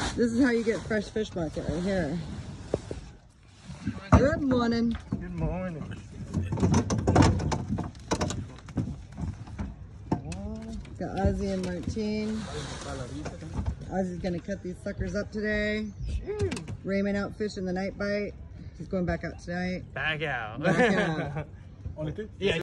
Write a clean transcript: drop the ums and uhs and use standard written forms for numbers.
This is how you get fresh fish market right here. Good morning. Good morning. Got Ozzy and Martine. Ozzy's gonna cut these suckers up today. Raymond out fishing the night bite. He's going back out tonight. Back out. Back out. Only two? Yeah.